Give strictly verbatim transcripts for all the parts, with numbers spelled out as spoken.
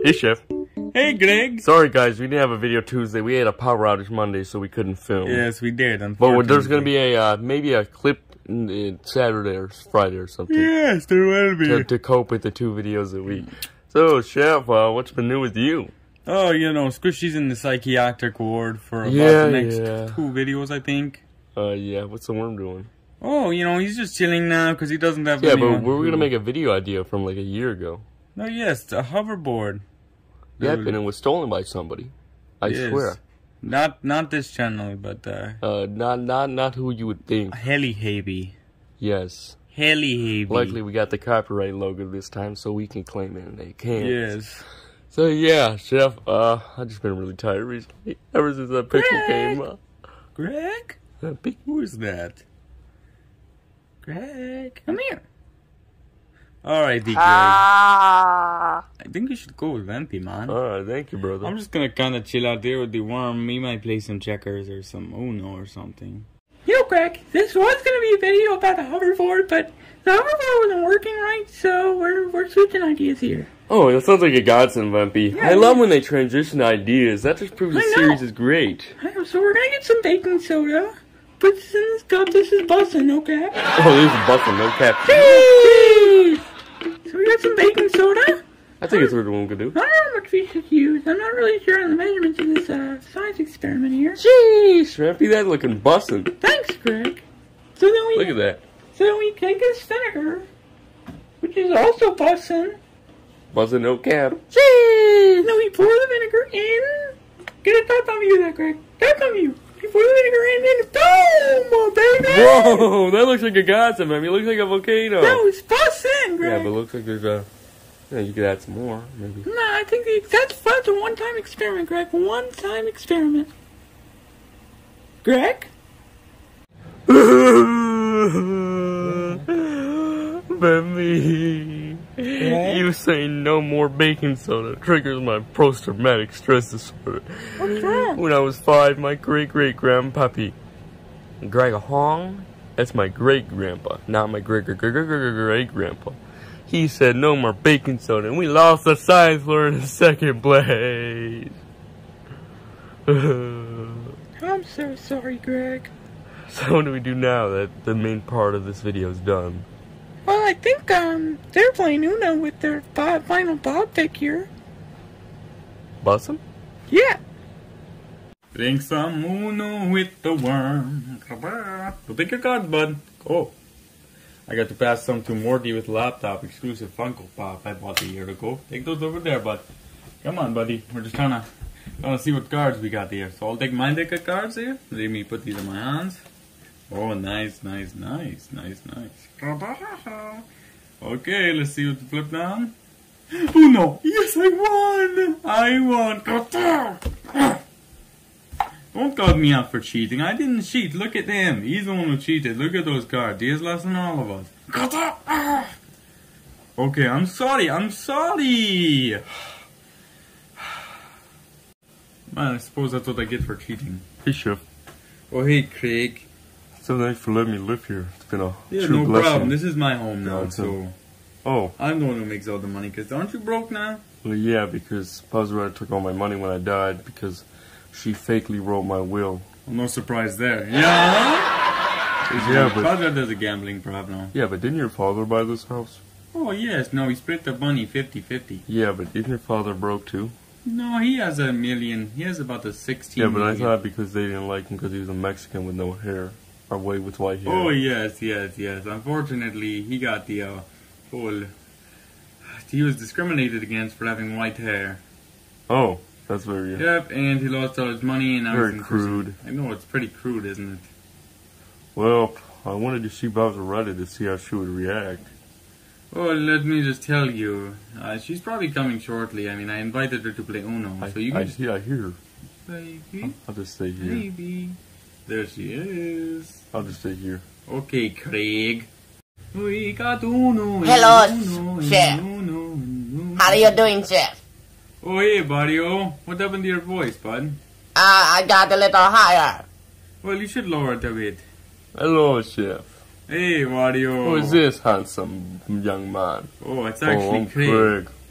Hey, Chef. Hey, Greg. Sorry, guys, we didn't have a video Tuesday. We had a power outage Monday, so we couldn't film. Yes, we did, But there's going to be a, uh, maybe a clip in, in Saturday or Friday or something. Yes, there will be. To, to cope with the two videos a week. So, Chef, uh, what's been new with you? Oh, you know, Squishy's in the psychiatric ward for about yeah, the next yeah. two videos, I think. Uh, yeah, what's the worm doing? Oh, you know, he's just chilling now because he doesn't have Yeah, anyone but we were who... going to make a video idea from like a year ago. No, yes, a hoverboard. Yeah, and it was stolen by somebody. I yes. swear. Not not this channel, but... Uh, uh, not, not, not who you would think. Heli Havy. Yes. Heli Havy. Luckily, we got the copyright logo this time, so we can claim it, and they can't. Yes. So, yeah, Chef, uh, I've just been really tired recently. Ever since that picture Greg. came up. Greg? Uh, Who is that? Greg, come here. Alright, D. Greg. Ah. I think you should go with Vampy, man. Alright, thank you, brother. I'm just gonna kinda chill out there with the worm. We might play some checkers or some Uno or something. You know, Greg, this was gonna be a video about the hoverboard, but the hoverboard wasn't working right, so we're, we're switching ideas here. Oh, that sounds like a godsend, Vampy. Yeah, I love when they transition ideas. That just proves the series is great. I know, so we're gonna get some baking soda. Put this in this cup. This is bussin', no cap. Oh, this is bussin', no cap. Cheese! So we got some baking soda. I think it's what the one could do. I don't know how much we should use. I'm not really sure on the measurements of this uh, science experiment here. Jeez, Vampy, that looking bussin'. Thanks, Greg. So then we Look at that. So then we take this vinegar, which is also bussin'. Bussin', no cap. Jeez! Then we pour the vinegar in. Get a top on view of that, Greg. Top on view. You pour the vinegar in and boom, baby! Whoa, that looks like a godsend, man. It looks like a volcano. That was bussin', Greg. Yeah, but it looks like there's a... Yeah, you could add some more, maybe. Nah, I think the, that's, that's a one-time experiment, Greg. One-time experiment. Greg? Baby, you say no more baking soda triggers my post-traumatic stress disorder. What's wrong? When I was five, my great-great-grandpappy, Greg Hong, that's my great-grandpa, not my great-great-great-great-grandpa. He said no more baking soda, and we lost the science floor in second place. I'm so sorry, Greg. So what do we do now that the main part of this video is done? Well, I think um they're playing Uno with their Bob, final Bob figure. Bussin'? Yeah. Playing some Uno with the worm. Go pick your cards, bud. Oh. I got to pass some to Morty with laptop exclusive Funko Pop I bought a year ago. Take those over there, bud. Come on, buddy. We're just trying to, trying to see what cards we got here. So I'll take my deck of cards here. Let me put these in my hands. Oh, nice, nice, nice, nice, nice. Okay, let's see what to flip down. Oh no! Yes, I won! I won! Don't call me out for cheating. I didn't cheat. Look at him. He's the one who cheated. Look at those cards. He has less than all of us. Okay, I'm sorry. I'm sorry. Man, I suppose that's what I get for cheating. Hey, Chef. Oh, hey, Craig. So thanks for letting me live here. It's been a Yeah, true no blessing. problem. This is my home now, Yeah, so... Oh. I'm the one who makes all the money, because aren't you broke now? Well, yeah, because Buzzrod took all my money when I died because she fakely wrote my will. Well, no surprise there. Yeah? Yeah, but... Father does a gambling problem now. Yeah, but didn't your father buy this house? Oh, yes. No, he split the money fifty fifty. Yeah, but isn't your father broke too? No, he has a million. He has about a sixteen Yeah, but million. I thought because they didn't like him because he was a Mexican with no hair. Or white with white hair. Oh, yes, yes, yes. Unfortunately, he got the uh, whole... He was discriminated against for having white hair. Oh, that's very... Yep, and he lost all his money and now Very he's in crude. prison. I know, it's pretty crude, isn't it? Well, I wanted to see Buzzrod to see how she would react. Well, let me just tell you, uh, she's probably coming shortly. I mean, I invited her to play Uno, I, so you can I, just... yeah, I hear her. Baby, I'll just stay here. baby, there she is. I'll just stay here. Okay, Craig. We got Uno. Hello, Uno, Chef. Uno, Uno. How are you doing, Chef? Oh, hey, buddy. Oh, what happened to your voice, bud? Uh, I got a little higher. Well, you should lower it a bit. Hello, Chef. Hey, Wario. Who is this handsome young man? Oh, it's Oh, actually I'm Craig. Craig.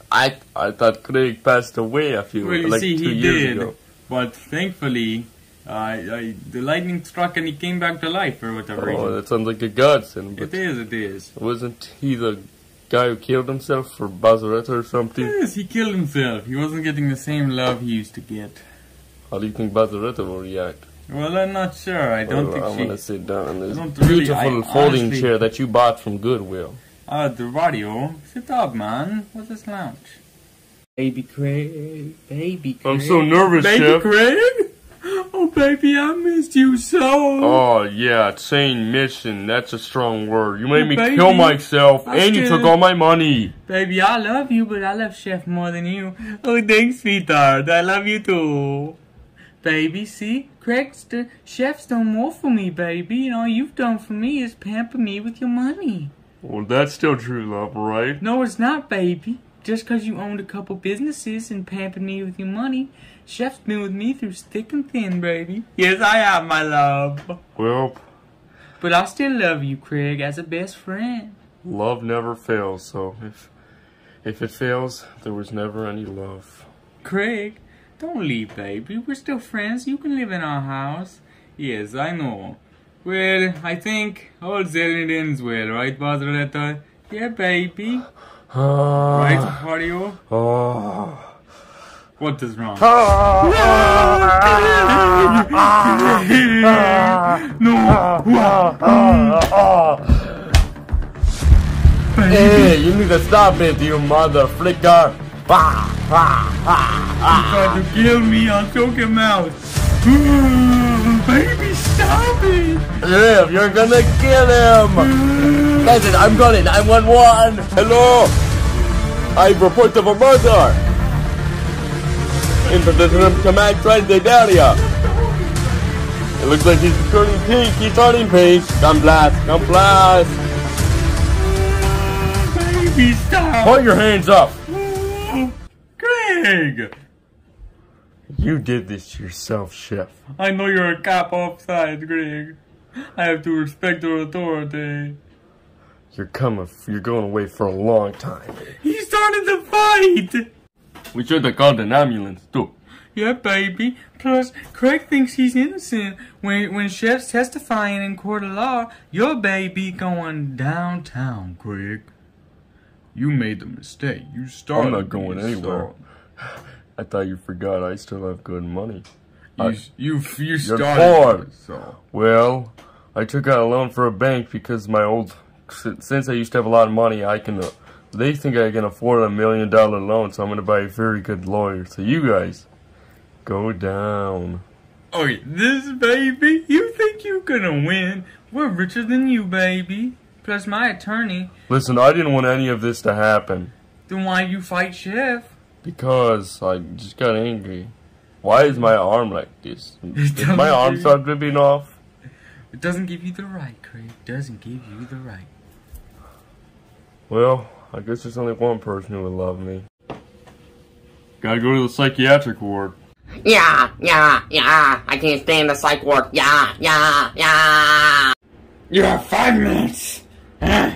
I I thought Craig passed away a few Well, you like see, two he years did, ago. but thankfully, uh, I, the lightning struck and he came back to life for whatever Oh, reason. that sounds like a godsend. But It is, it is. wasn't he the guy who killed himself for Bazaretta or something? Yes, he killed himself. He wasn't getting the same love he used to get. How do you think Bazaretta will react? Well, I'm not sure. I don't Well, think I'm she... gonna sit down in this don't really- beautiful I folding honestly- chair that you bought from Goodwill. Ah, the radio. Sit up, man. What's this lounge? Baby Craig, baby Craig. I'm so nervous, Baby Chef. Craig? Oh, baby, I missed you so. Oh, yeah, saying mission, that's a strong word. You made Oh, me baby, kill myself, I and you still- took all my money. Baby, I love you, but I love Chef more than you. Oh, thanks, sweetheart. I love you too. Baby, see? Craig's the Chef's done more for me, baby. And all you've done for me is pamper me with your money. Well, that's still true love, right? No, it's not, baby. Just 'cause you owned a couple businesses and pampered me with your money, Chef's been with me through thick and thin, baby. Yes, I have, my love. Well, But I still love you, Craig, as a best friend. love never fails, so if if it fails, there was never any love. Craig, don't leave, baby. We're still friends. You can live in our house. Yes, I know. Well, I think all said and it ends well, right, Bazaretta? Yeah, baby. Right, Mario? Oh. What is wrong? Hey, you need to stop it, you mother flicker. He tried to kill me. I'll choke him out. Baby, stop it! Liv, you're gonna kill him! Listen, I'm calling nine one one! Hello! I report of a murder! Introduction command transit area! It looks like he's turning pink, he's turning pink! Come blast, come blast! Baby, stop! Put your hands up! Greg! You did this to yourself, Chef. I know you're a cop offside, Greg. I have to respect your authority. You're coming, you're going away for a long time. He started the fight! We should have called an ambulance, too. Yeah, baby. Plus, Craig thinks he's innocent. When when Chef's testifying in court of law, your baby going downtown, Craig. You made the mistake. You started. I'm not going you anywhere. I thought you forgot I still have good money. You, I, you, you you're started. poor. So. Well, I took out a loan for a bank because my old, since I used to have a lot of money, I can, uh, they think I can afford a million dollar loan, so I'm going to buy a very good lawyer. So you guys, go down. Okay, this baby, you think you're gonna win? We're richer than you, baby. Plus my attorney. Listen, I didn't want any of this to happen. Then why you fight Chef? Because I just got angry. Why is my arm like this? Is doesn't my arm give you- start ripping off? It doesn't give you the right, Craig. It doesn't give you the right. Well, I guess there's only one person who would love me. Gotta go to the psychiatric ward. Yeah, yeah, yeah. I can't stand the psych ward. Yeah, yeah, yeah. You have five minutes. Huh?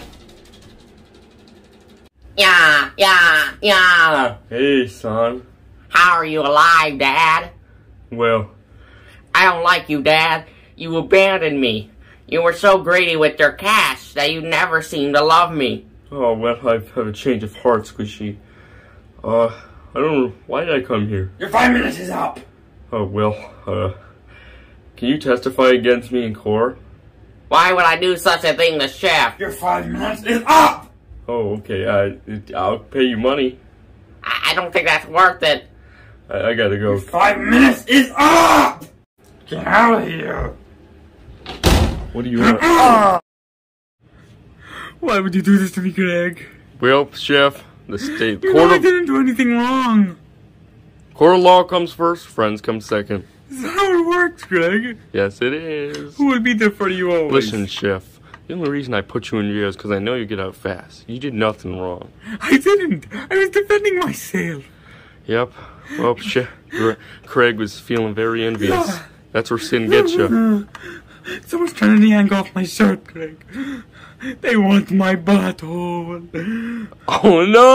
Yeah, yeah, yeah. Hey, son. How are you alive, Dad? Well, I don't like you, Dad. You abandoned me. You were so greedy with your cash that you never seemed to love me. oh, well, I've had a change of heart, Squishy. Uh, I don't know. Why did I come here? Your five minutes is up. Oh, well, uh, can you testify against me in court? Why would I do such a thing to Chef? Your five minutes is up. Oh, okay, I, I'll pay you money. I, I don't think that's worth it. I, I gotta go. Five minutes is up. Get out of here. What do you want? Why would you do this to me, Greg? Well, Chef, the state You know court I of, didn't do anything wrong. court of law comes first, friends come second. This is how it works, Greg. Yes, it is. Who will be there for you always? Listen, Chef, the only reason I put you in jail is because I know you get out fast. You did nothing wrong. I didn't. I was defending myself. Yep. Well, Chef, Craig was feeling very envious. That's where sin gets you. Someone's trying to yank off my shirt, Greg. They want my butthole. Oh no!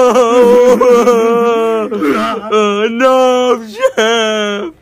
Oh no, Chef!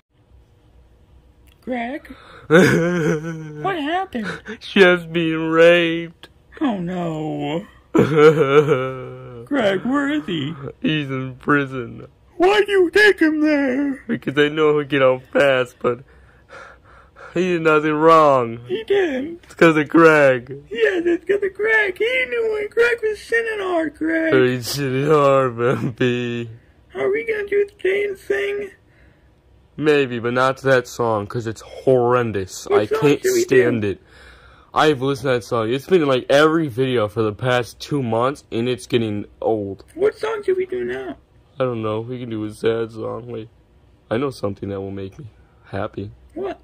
Greg? What happened? Chef's being raped. Oh no. Greg, where is he? He's in prison. Why'd you take him there? Because I know he'll get out fast, but he did nothing wrong. He didn't. It's because of Greg. Yes, it's because of Greg. He knew it. Greg was sinning hard, Greg. He's shitting hard, baby. Are we gonna do the dance thing? Maybe, but not to that song, because it's horrendous. What I song can't should we stand do? it. I've listened to that song. It's been in like every video for the past two months, and it's getting old. What song should we do now? I don't know. We can do a sad song. Wait, I know something that will make me happy. What?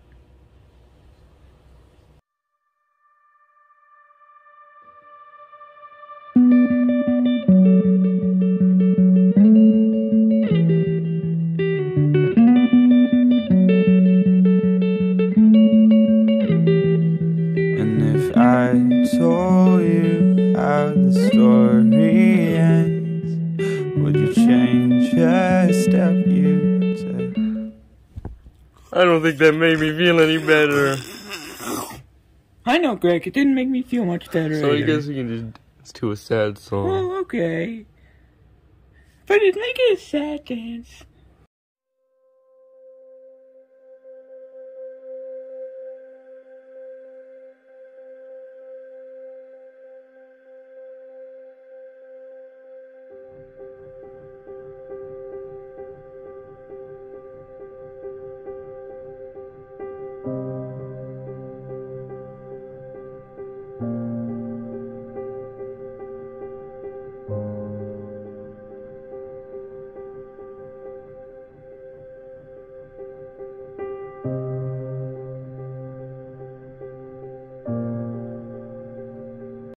And if I told you how the story ends, would you change a step you took? I don't think that made me feel any better. I know, Greg. It didn't make me feel much better. So I either. guess we can just dance to a sad song. Oh, okay. But it make it a sad dance.